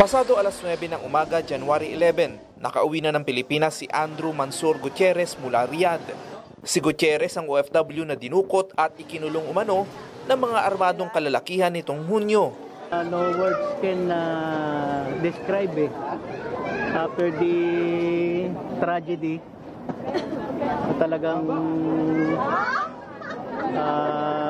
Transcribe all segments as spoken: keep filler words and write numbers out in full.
Pasado alas nuwebe ng umaga, January eleven, nakauwi na ng Pilipinas si Andrew Mansur Gutierrez mula Riyadh. Si Gutierrez ang O F W na dinukot at ikinulong umano ng mga armadong kalalakihan nitong Hunyo. Uh, no words can uh, describe it. After the tragedy, talagang uh,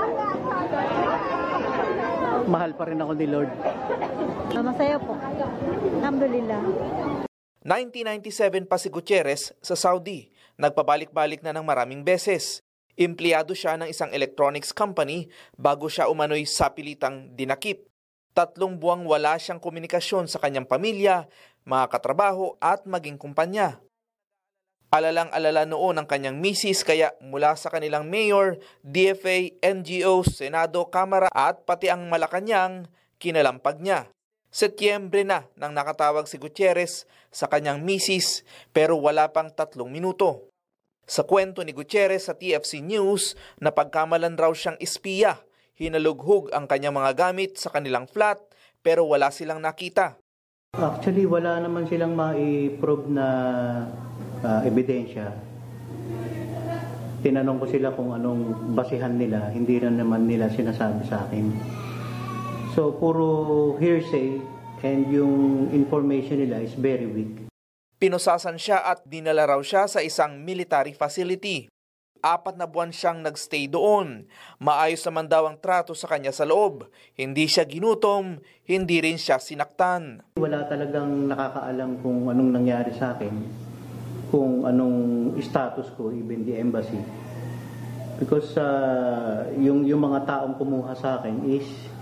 mahal pa rin ako ni Lord. Masaya po. Alhamdulillah. nineteen ninety-seven pa si Gutierrez sa Saudi. Nagpabalik-balik na ng maraming beses. Empleyado siya ng isang electronics company bago siya umano'y sapilitang dinakip. Tatlong buwang wala siyang komunikasyon sa kanyang pamilya, mga katrabaho at maging kumpanya. Alalang-alala noon ang kanyang misis kaya mula sa kanilang mayor, D F A, N G O, Senado, Kamara at pati ang Malacanang, kinalampag niya. Setyembre na nang nakatawag si Gutierrez sa kanyang misis pero wala pang tatlong minuto. Sa kwento ni Gutierrez sa T F C News na pagkamalan raw siyang espiya, hinalughog ang kanyang mga gamit sa kanilang flat pero wala silang nakita. Actually, wala naman silang ma-prove na uh, ebidensya. Tinanong ko sila kung anong basihan nila, hindi na naman nila sinasabi sa akin. So, puro hearsay and yung information nila is very weak. Pinusasan siya at dinala raw siya sa isang military facility. Apat na buwan siyang nagstay doon. Maayos naman daw ang trato sa kanya sa loob. Hindi siya ginutom, hindi rin siya sinaktan. Wala talagang nakakaalam kung anong nangyari sa akin, kung anong status ko, even the embassy. Because uh, yung, yung mga taong kumuha sa akin is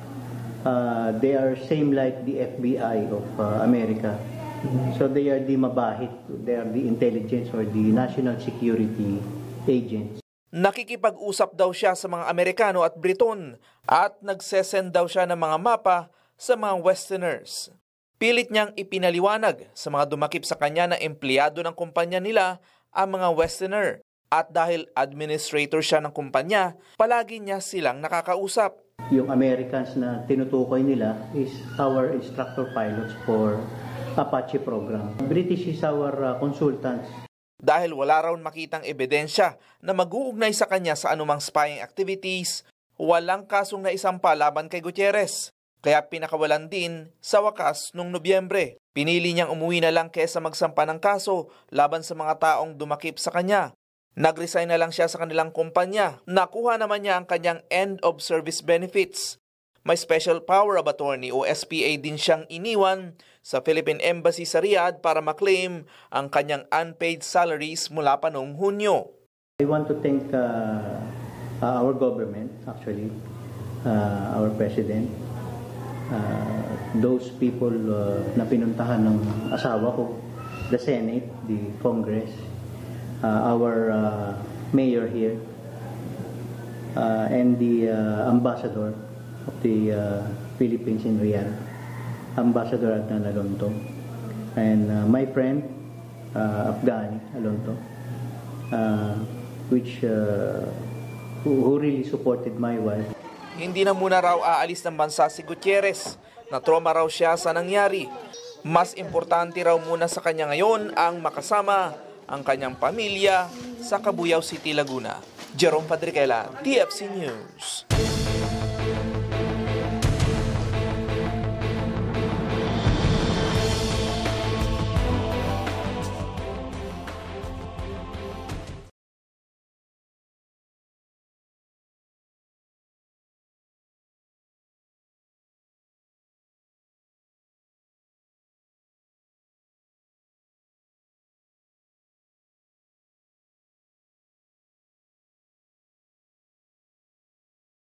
Uh, they are same like the F B I of uh, America. Mm-hmm. So they are the mabahit, they are the intelligence or the national security agents. Nakikipag-usap daw siya sa mga Amerikano at Briton at nagsesend daw siya ng mga mapa sa mga Westerners. Pilit niyang ipinaliwanag sa mga dumakip sa kanya na empleyado ng kumpanya nila ang mga Westerner. At dahil administrator siya ng kumpanya, palagi niya silang nakakausap. Yung Americans na tinutukoy nila is our instructor pilots for Apache program. British is our uh, consultants. Dahil wala raw makitang ebidensya na mag-uugnay sa kanya sa anumang spying activities, walang kasong naisampa laban kay Gutierrez. Kaya pinakawalan din sa wakas noong Nobyembre. Pinili niyang umuwi na lang kaysa magsampa ng kaso laban sa mga taong dumakip sa kanya. Nag-resign na lang siya sa kanilang kumpanya. Nakuha naman niya ang kanyang end of service benefits. May special power of attorney o S P A din siyang iniwan sa Philippine Embassy sa Riyadh para maklaim ang kanyang unpaid salaries mula pa noong Hunyo. I want to thank uh, uh, our government, actually, uh, our president, uh, those people uh, na pinuntahan ng asawa ko, the Senate, the Congress, Uh, our uh, mayor here, uh, and the uh, ambassador of the uh, Philippines in Riyadh, Ambassador Adnan Alonto, and uh, my friend, uh, Afghani Alonto, uh, which uh, who, who really supported my wife. Hindi na muna raw aalis ng bansa si Gutierrez. Na-trauma raw siya sa nangyari. Mas importante raw muna sa kanya ngayon ang makasama ang kanyang pamilya sa Cabuyao City, Laguna. Jerome Padriquela, T F C News.